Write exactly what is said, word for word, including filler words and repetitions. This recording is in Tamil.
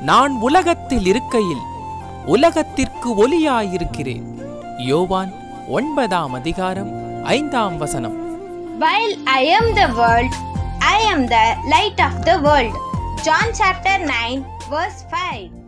நான் உலகத்தில் இருக்கையில் உலகத்திற்கு ஒளியாயிருக்கிறேன். யோவான் ஒன்பதாம் அதிகாரம் ஐந்தாம் வசனம். While I am the world, I am the light of the world. John chapter nine verse five.